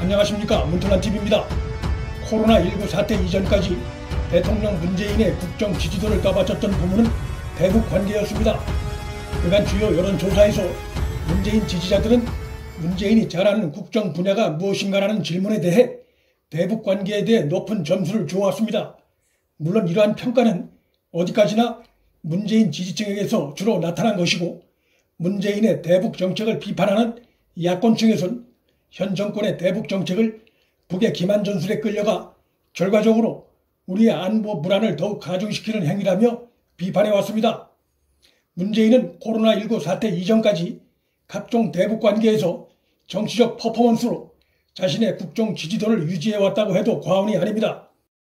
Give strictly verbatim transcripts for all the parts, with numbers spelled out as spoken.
안녕하십니까, 문틀란티비입니다. 코로나십구 사태 이전까지 대통령 문재인의 국정 지지도를 떠받쳤던 부문은 대북 관계였습니다. 그간 주요 여론조사에서 문재인 지지자들은 문재인이 잘하는 국정 분야가 무엇인가라는 질문에 대해 대북 관계에 대해 높은 점수를 주어왔습니다. 물론 이러한 평가는 어디까지나 문재인 지지층에게서 주로 나타난 것이고, 문재인의 대북 정책을 비판하는 야권층에선 현 정권의 대북 정책을 북의 기만 전술에 끌려가 결과적으로 우리의 안보 불안을 더욱 가중시키는 행위라며 비판해왔습니다. 문재인은 코로나십구 사태 이전까지 각종 대북 관계에서 정치적 퍼포먼스로 자신의 국정 지지도를 유지해왔다고 해도 과언이 아닙니다.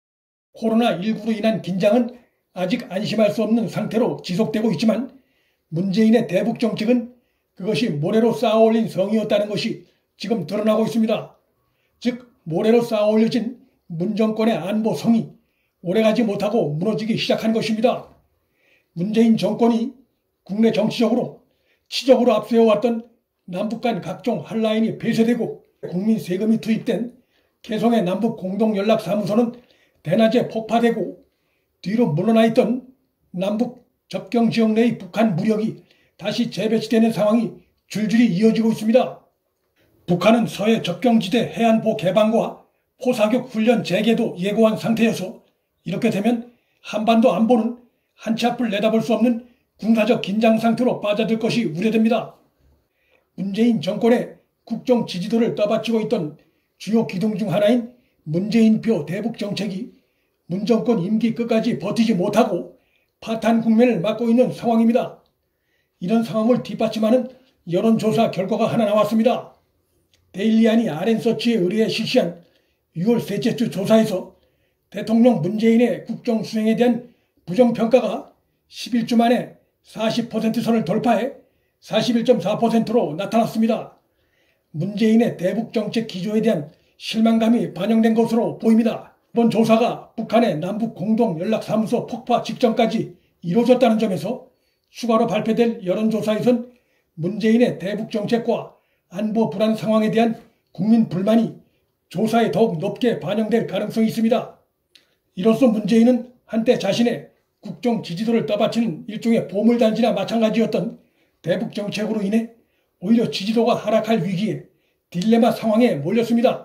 코로나십구로 인한 긴장은 아직 안심할 수 없는 상태로 지속되고 있지만, 문재인의 대북 정책은 그것이 모래로 쌓아올린 성이었다는 것이 지금 드러나고 있습니다. 즉, 모래로 쌓아올려진 문정권의 안보 성이 오래가지 못하고 무너지기 시작한 것입니다. 문재인 정권이 국내 정치적으로 치적으로 앞세워왔던 남북 간 각종 한라인이 폐쇄되고 국민 세금이 투입된 개성의 남북 공동연락사무소는 대낮에 폭파되고, 뒤로 물러나 있던 남북 접경 지역 내의 북한 무력이 다시 재배치되는 상황이 줄줄이 이어지고 있습니다. 북한은 서해 접경지대 해안포 개방과 포사격 훈련 재개도 예고한 상태여서 이렇게 되면 한반도 안보는 한치 앞을 내다볼 수 없는 군사적 긴장 상태로 빠져들 것이 우려됩니다. 문재인 정권의 국정 지지도를 떠받치고 있던 주요 기둥 중 하나인 문재인표 대북 정책이 문 정권 임기 끝까지 버티지 못하고 파탄 국면을 맞고 있는 상황입니다. 이런 상황을 뒷받침하는 여론조사 결과가 하나 나왔습니다. 데일리안이 알앤서치에 의뢰해 실시한 유월 셋째 주 조사에서 대통령 문재인의 국정 수행에 대한 부정평가가 십일 주 만에 사십 퍼센트 선을 돌파해 사십일 점 사 퍼센트로 나타났습니다. 문재인의 대북 정책 기조에 대한 실망감이 반영된 것으로 보입니다. 이번 조사가 북한의 남북 공동연락사무소 폭파 직전까지 이루어졌다는 점에서 추가로 발표될 여론조사에선 문재인의 대북 정책과 안보 불안 상황에 대한 국민 불만이 조사에 더욱 높게 반영될 가능성이 있습니다. 이로써 문재인은 한때 자신의 국정 지지도를 떠받치는 일종의 보물단지나 마찬가지였던 대북 정책으로 인해 오히려 지지도가 하락할 위기에 딜레마 상황에 몰렸습니다.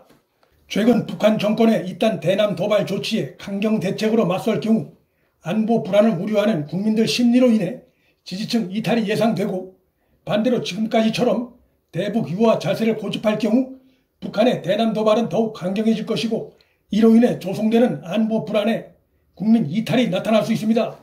최근 북한 정권의 이딴 대남 도발 조치에 강경 대책으로 맞설 경우 안보 불안을 우려하는 국민들 심리로 인해 지지층 이탈이 예상되고, 반대로 지금까지처럼 대북 유화 자세를 고집할 경우 북한의 대남 도발은 더욱 강경해질 것이고, 이로 인해 조성되는 안보 불안에 국민 이탈이 나타날 수 있습니다.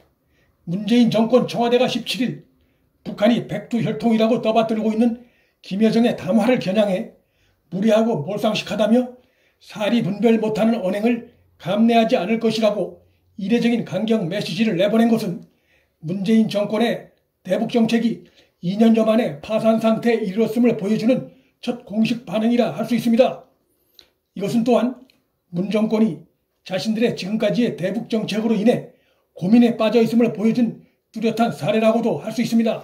문재인 정권 청와대가 십칠 일 북한이 백두혈통이라고 떠받들고 있는 김여정의 담화를 겨냥해 무리하고 몰상식하다며 사리 분별 못하는 언행을 감내하지 않을 것이라고 이례적인 강경 메시지를 내보낸 것은 문재인 정권의 대북 정책이 이 년여 만에 파산 상태에 이르렀음을 보여주는 첫 공식 반응이라 할 수 있습니다. 이것은 또한 문 정권이 자신들의 지금까지의 대북 정책으로 인해 고민에 빠져 있음을 보여준 뚜렷한 사례라고도 할 수 있습니다.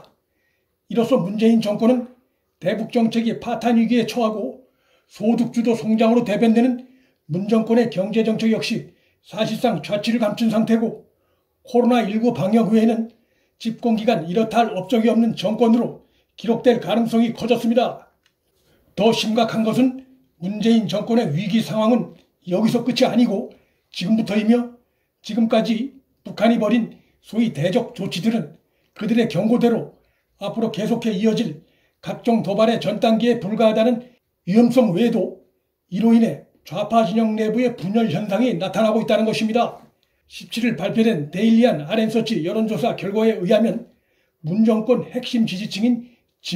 이로써 문재인 정권은 대북 정책이 파탄 위기에 처하고 소득주도 성장으로 대변되는 문 정권의 경제정책 역시 사실상 좌치를 감춘 상태고, 코로나십구 방역 후에는 집권기간 이렇다 할 업적이 없는 정권으로 기록될 가능성이 커졌습니다. 더 심각한 것은 문재인 정권의 위기 상황은 여기서 끝이 아니고 지금부터이며, 지금까지 북한이 벌인 소위 대적 조치들은 그들의 경고대로 앞으로 계속해 이어질 각종 도발의 전 단계에 불과하다는 위험성 외에도 이로 인해 좌파 진영 내부의 분열 현상이 나타나고 있다는 것입니다. 십칠 일 발표된 데일리안 알앤서치 여론조사 결과에 의하면 문 정권 핵심 지지층인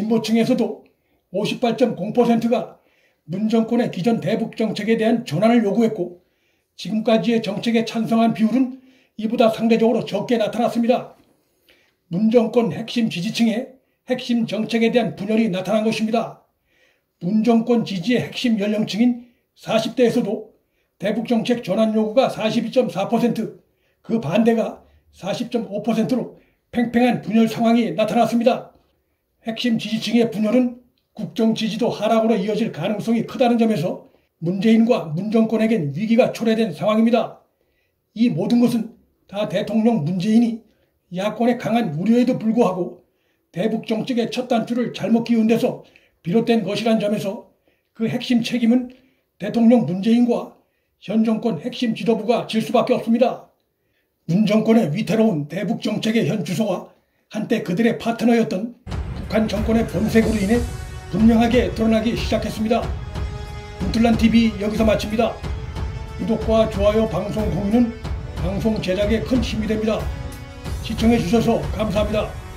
진보층에서도 오십팔 점 공 퍼센트가 문 정권의 기존 대북 정책에 대한 전환을 요구했고, 지금까지의 정책에 찬성한 비율은 이보다 상대적으로 적게 나타났습니다. 문 정권 핵심 지지층의 핵심 정책에 대한 분열이 나타난 것입니다. 문 정권 지지의 핵심 연령층인 사십 대에서도 대북 정책 전환 요구가 사십이 점 사 퍼센트, 그 반대가 사십 점 오 퍼센트로 팽팽한 분열 상황이 나타났습니다. 핵심 지지층의 분열은 국정 지지도 하락으로 이어질 가능성이 크다는 점에서 문재인과 문정권에겐 위기가 초래된 상황입니다. 이 모든 것은 다 대통령 문재인이 야권의 강한 우려에도 불구하고 대북 정책의 첫 단추를 잘못 끼운 데서 비롯된 것이란 점에서 그 핵심 책임은 대통령 문재인과 현 정권 핵심 지도부가 질 수밖에 없습니다. 문 정권의 위태로운 대북 정책의 현 주소와 한때 그들의 파트너였던 북한 정권의 본색으로 인해 분명하게 드러나기 시작했습니다. 문틀란티비 여기서 마칩니다. 구독과 좋아요, 방송 공유는 방송 제작에 큰 힘이 됩니다. 시청해 주셔서 감사합니다.